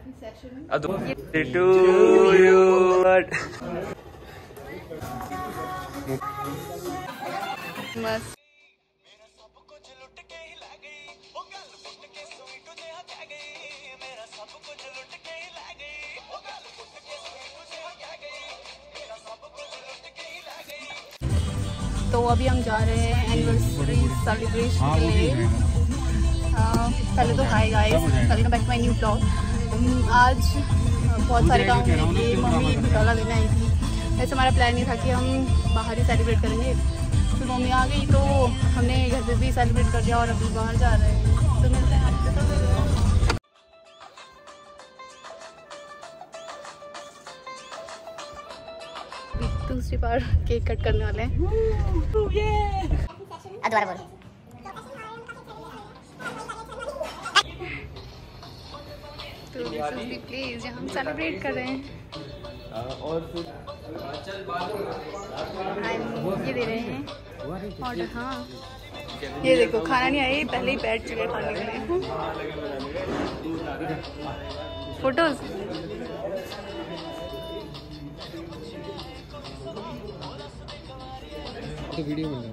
मस्त। तो अभी हम जा रहे हैं एनिवर्सरी सेलिब्रेशन के लिए। पहले तो hi guys, welcome back to my new blog. आज बहुत सारे काम होंगे। मम्मी घोटाला लेने आई थी। वैसे हमारा प्लान ये था कि हम बाहर ही सेलिब्रेट करेंगे, फिर मम्मी आ गई तो हमने घर पे भी सेलिब्रेट कर दिया और अभी बाहर जा रहे हैं। तो मिलते हैं आपके साथ। दूसरी बार केक कट करने वाले हैं। दोबारा बोल। तो प्लीज यहाँ हम सेलिब्रेट कर रहे हैं और ये दे रहे हैं ऑर्डर। हाँ ये देखो, खाना नहीं आया, पहले ही बैठ चुके खाने के लिए। फोटोज तो वीडियो में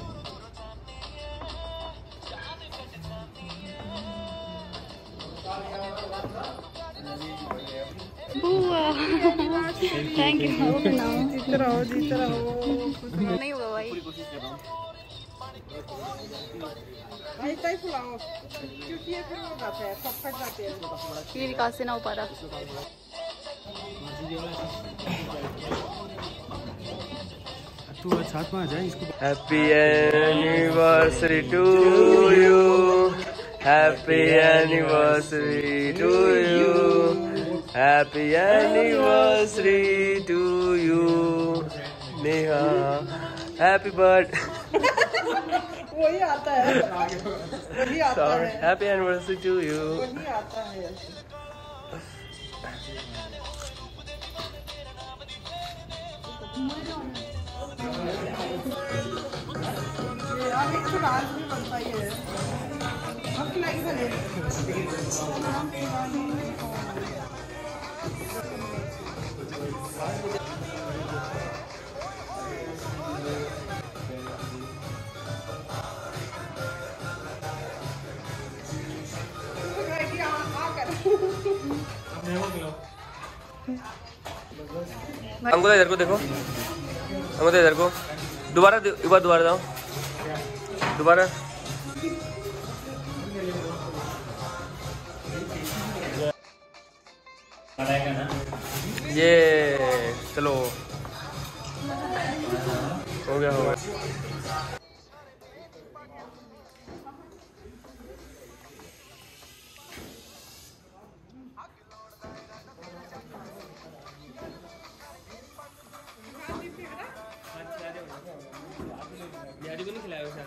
थैंक यू। जीते रहो नहीं होगा भाई। ये विकास से ना हो पा रहा। साथ में आ जाए इसको। Happy anniversary to you, happy anniversary to you, happy anniversary to you Neha, happy birthday. वही आता है, वही आता है। हैप्पी एनिवर्सरी टू यू, वही आता है। डांस भी बनता ही है। हम खिलाएंगे भले। हमको इधर को देखो, हमको इधर को। दोबारा दोबारा जाओ, दोबारा। ये चलो हो गया होगा। को नहीं खिलाया उसे।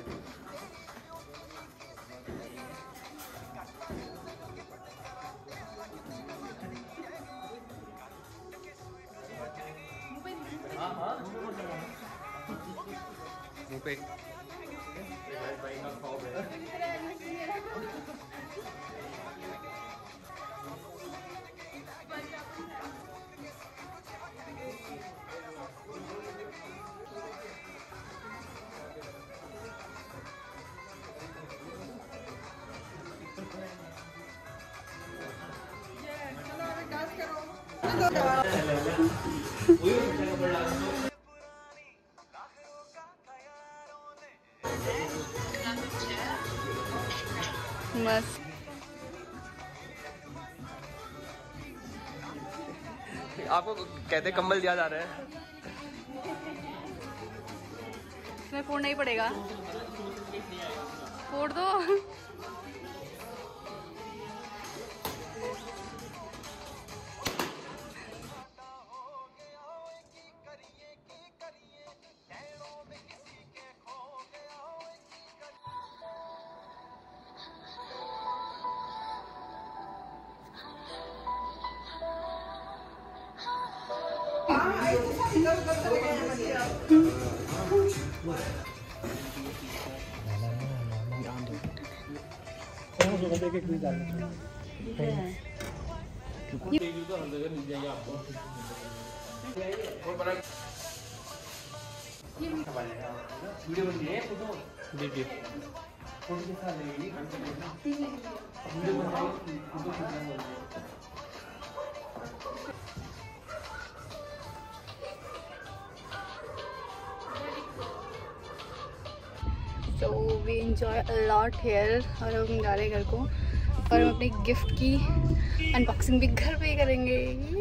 मुँह पे मस्त। आपको कहते कंबल याद आ रहा है। इसमें फोड़ नहीं पड़ेगा, फोड़ दो। So we enjoy a lot here और हम जा रहे हैं घर को और हम अपने गिफ्ट की अनबॉक्सिंग भी घर पे ही करेंगे।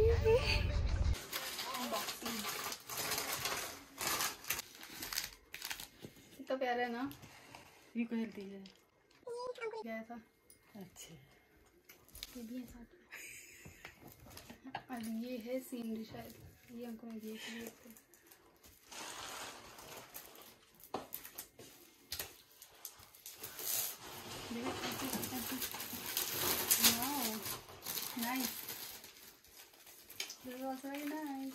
कितना प्यारा है ना। ये कोई हेल्थी है क्या ऐसा अच्छे ये भी ऐसा और ये है सीनरी शायद ये हमको मिली है। Wow, nice. This is also very nice.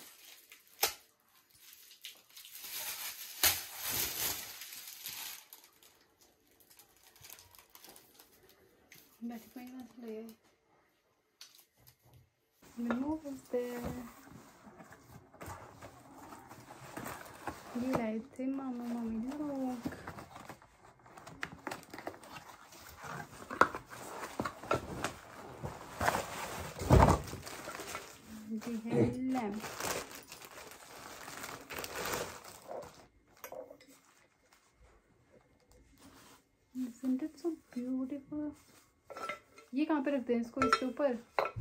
Betty Queen was there. Mimo was there. ये लाए थे मामा मामी लोग। ये है lamp. Isn't it so beautiful? ये कहाँ पे रखते हैं इसको इसके ऊपर?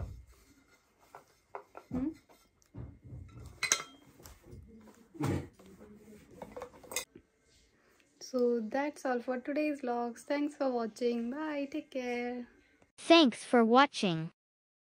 So that's all for today's vlogs. Thanks for watching. Bye. Take care. Thanks for watching.